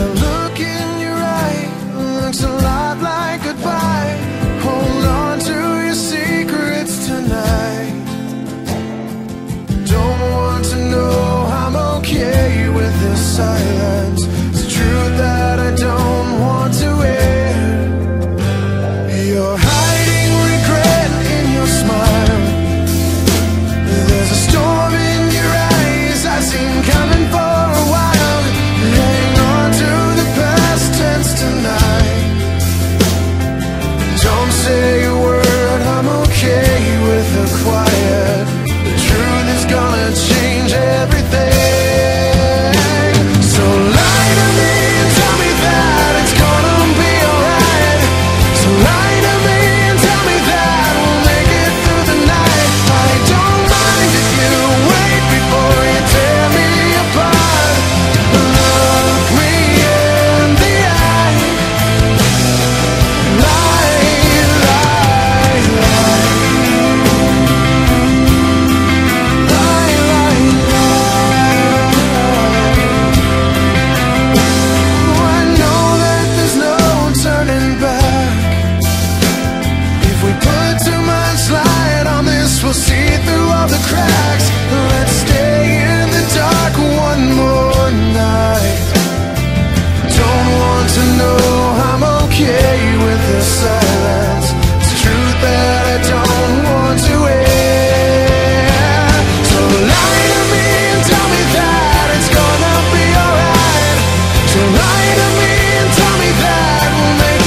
look in your eye looks a lot like goodbye. Hold on to your secrets tonight. Don't want to know I'm okay with this silence. It's the truth that I don't want to hear. You're hiding regret in your smile. There's a storm in your eyes I've seen coming for a while. Hang on to the past tense tonight. Don't say a word, I'm okay with the quiet. The truth is gonna change everything. So lie to me and tell me that it's gonna be alright. So lie to me and tell me that we'll make it through the night. I don't mind if you wait before you tear me apart. Look me in the eye. Lie, lie, lie. Lie, lie, lie. Oh, I know that there's no turning back. If we put too much light on this, we'll see through all the cracks. Let's stay in the dark one more night. Don't want to know I'm okay with the silence. It's truth that I don't want to hear. So lie to me and tell me that it's gonna be alright. So lie to me and tell me that we'll make